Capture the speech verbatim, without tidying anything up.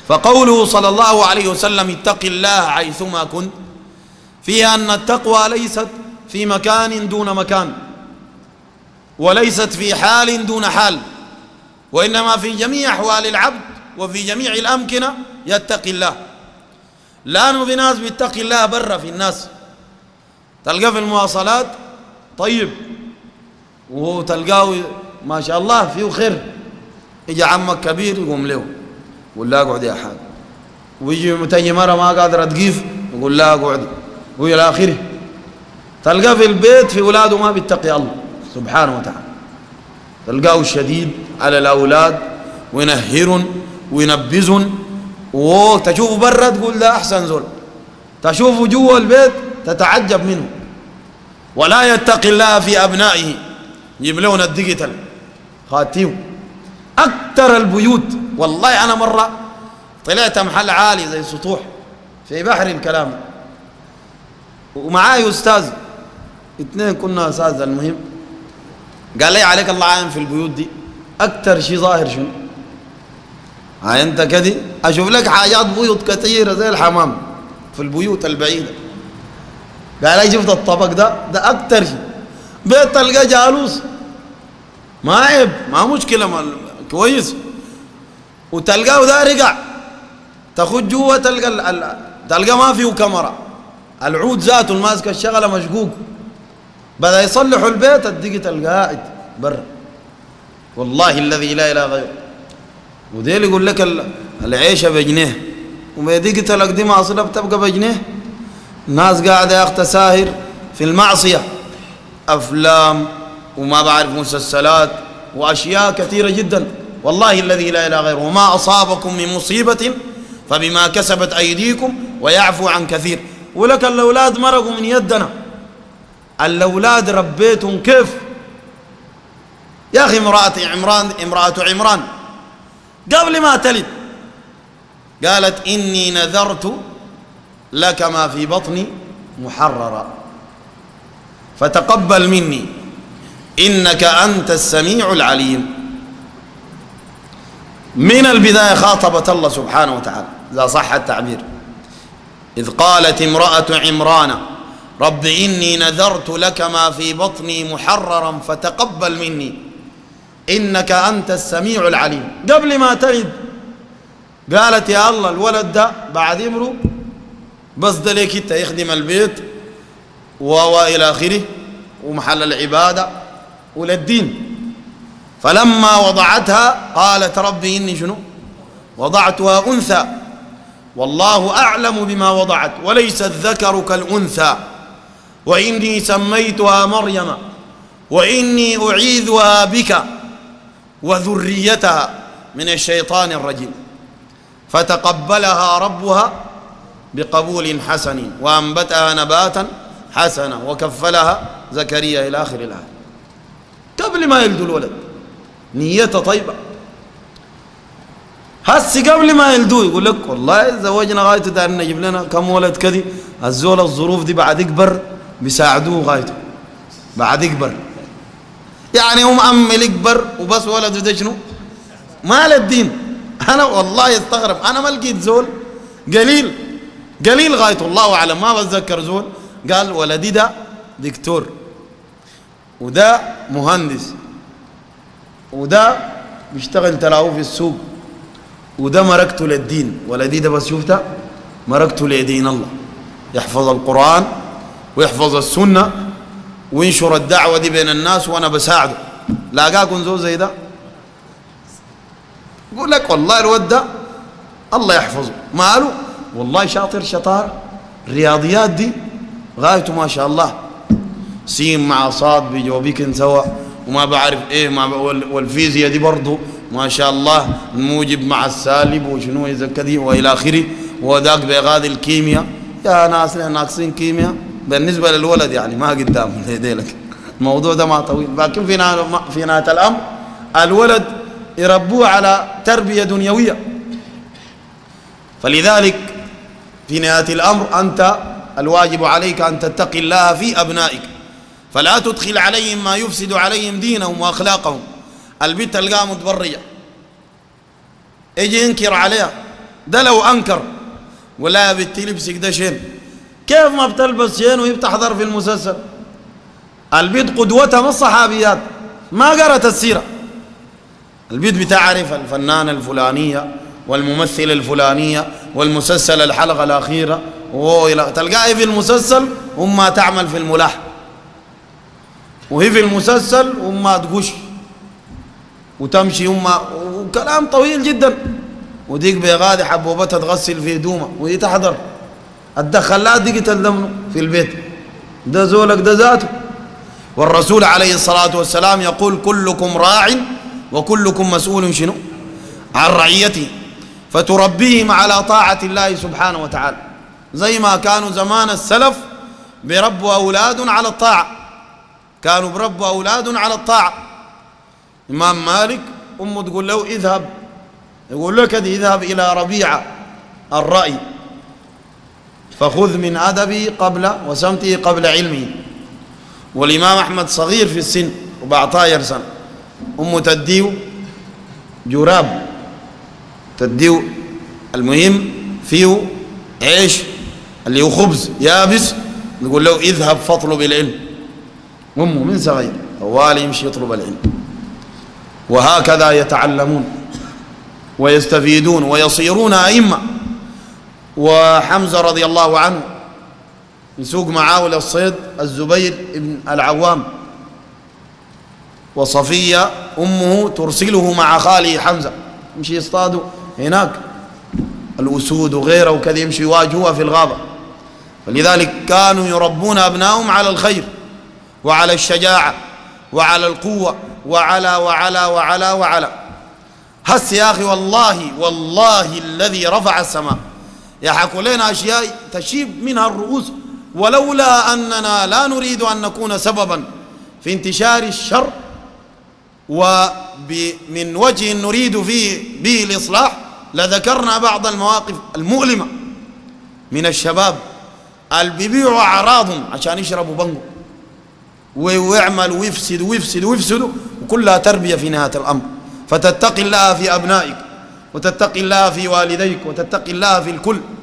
فقوله صلى الله عليه وسلم اتق الله حيثما كنت فيها أن التقوى ليست في مكان دون مكان، وليست في حال دون حال، وإنما في جميع أحوال العبد وفي جميع الأمكنة يتقي الله. لأنه في ناس بيتقي الله برا في الناس، تلقاه في المواصلات طيب وتلقاه ما شاء الله فيه خير، يجي عمك كبير يقوم له يقول لا اقعد يا حاج، ويجي تجي مرة ما قادرة تقيف يقول لا اقعد، وإلى آخره. تلقاه في البيت في أولاده ما بيتقي الله سبحانه وتعالى، تلقاه شديد على الأولاد وينهرن وينبذن، وتشوفه برا تقول ده أحسن زول، تشوفه جوا البيت تتعجب منه. ولا يتقي الله في أبنائه، يجيب لهم الديجيتال خاتيو. أكثر البيوت والله أنا مرة طلعت محل عالي زي سطوح في بحر الكلام، ومعاي أستاذ اثنين كنا أستاذ، المهم قال لي عليك الله عاين في البيوت دي أكثر شيء ظاهر شنو؟ هاي أنت كده أشوف لك حاجات بيوت كثيرة زي الحمام في البيوت البعيدة. قال لي شفت الطبق ده ده أكثر شيء، بيت تلقى جالوس ما عيب ما مشكلة ما كويس، وتلقاه ده رجع تخد جوا تلقى ال... ال... تلقى ما فيه كاميرا، العود ذاته الماسك الشغله مشقوق، بدأ يصلحوا البيت الدقي تلقاه قاعد برا. والله الذي لا اله غيره. وديل يقول لك العيشه بجنيه، وما دقي تلقى دي معصيه بتبقى بجنيه. الناس قاعده يا اخت ساهر في المعصيه، افلام وما بعرف مسلسلات واشياء كثيره جدا. والله الذي لا اله غيره. وما اصابكم من مصيبه فبما كسبت ايديكم ويعفو عن كثير. ولك الاولاد مرقوا من يدنا، الاولاد ربيتهم كيف يا اخي. امراه عمران امراه عمران قبل ما تلد قالت اني نذرت لك ما في بطني محررا فتقبل مني انك انت السميع العليم. من البداية خاطبت الله سبحانه وتعالى إذا صح التعبير، إذ قالت امرأة عمران رب إني نذرت لك ما في بطني محررا فتقبل مني إنك أنت السميع العليم. قبل ما تلد قالت يا الله الولد ده بعد يمرو بس ده ليك انت يخدم البيت وإلى آخره ومحل العبادة وللدين. فلما وضعتها قالت ربي إني شنو وضعتها أنثى والله أعلم بما وضعت وليس الذكر كالأنثى وإني سميتها مريم وإني أعيذها بك وذريتها من الشيطان الرجيم. فتقبلها ربها بقبول حسن وأنبتها نباتا حسنا وكفلها زكريا إلى آخر الآية. قبل ما يلدوا الولد نيته طيبة. هسي قبل ما يلدوه يقول لك والله زوجنا غايته دار نجيب لنا كم ولد كذي، الزول الظروف دي بعد يكبر بيساعدوه غايته بعد يكبر. يعني هم أمل يكبر وبس ولده ده شنو؟ مال الدين. أنا والله يستغرب، أنا ما لقيت زول قليل قليل غايته الله أعلم ما بتذكر زول قال ولدي ده دكتور وده مهندس وده بيشتغل تلاوه في السوق وده مركته للدين. ولدي ده بس شفته مركته لدين الله، يحفظ القرآن ويحفظ السنة وينشر الدعوة دي بين الناس وأنا بساعده. لاقاكم زول زي ده يقول لك والله الود ده الله يحفظه ماله والله شاطر شطار، الرياضيات دي غايته ما شاء الله، سين مع صاد بيجاوبيكن سوا وما بعرف ايه ما والفيزياء دي برضه ما شاء الله الموجب مع السالب وشنو اذا كذي والى اخره، وذاك بيغادي الكيمياء. يا ناس ناقصين كيمياء بالنسبه للولد يعني ما قدام لك الموضوع ده ما طويل. لكن في في نهايه الامر الولد يربوه على تربيه دنيويه. فلذلك في نهايه الامر انت الواجب عليك ان تتقي الله في ابنائك، فلا تدخل عليهم ما يفسد عليهم دينهم واخلاقهم. البنت تلقاها متبرجه يجي ينكر عليها ده لو أنكر ولا يا بنتي لبسك ده شين، كيف ما بتلبس شين وهي بتحضر في المسلسل؟ البيت قدوتها ما الصحابيات، ما قرأت السيرة. البيت بتعرف الفنانة الفلانية والممثلة الفلانية والمسلسل الحلقة الأخيرة، تلقاها في المسلسل وما تعمل في الملاح، وهي في المسلسل وما تقش وتمشي وما وكلام طويل جدا، وديك بيغادي حبوبتها تغسل في هدومها وهي تحضر. الدخلات دي تلمنه في البيت، ده زولك ده ذاته. والرسول عليه الصلاة والسلام يقول كلكم راع وكلكم مسؤول شنو عن رعيته، فتربيهم على طاعة الله سبحانه وتعالى، زي ما كانوا زمان السلف بربوا أولاد على الطاعة، كانوا بربوا أولاد على الطاعة. إمام مالك أمه تقول له اذهب، يقول له كده اذهب إلى ربيعة الرأي فخذ من أدبي قبل وسمته قبل علمه. والإمام أحمد صغير في السن أربعطاشر سنة، أمه تديه جراب، تديه المهم فيه عيش اللي هو خبز يابس، نقول له اذهب فاطلب العلم. أمه من صغير طوالي يمشي يطلب العلم، وهكذا يتعلمون ويستفيدون ويصيرون أئمة. وحمزة رضي الله عنه يسوق معاه للصيد الزبير بن العوام، وصفية أمه ترسله مع خاله حمزة يمشي يصطادوا هناك الأسود وغيره وكذا، يمشي يواجهوها في الغابة. فلذلك كانوا يربون أبنائهم على الخير وعلى الشجاعة وعلى القوة وعلى وعلى وعلى وعلى هس يا أخي والله والله الذي رفع السماء يحكوا لنا أشياء تشيب منها الرؤوس، ولولا أننا لا نريد أن نكون سببا في انتشار الشر ومن وجه نريد فيه به الإصلاح لذكرنا بعض المواقف المؤلمة من الشباب اللي بيبيعوا أعراضهم عشان يشربوا بنجو ويعمل ويفسد ويفسد ويفسدوا، وكلها تربية في نهاية الأمر. فتتقي الله في أبنائك وتتقي الله في والديك وتتقي الله في الكل.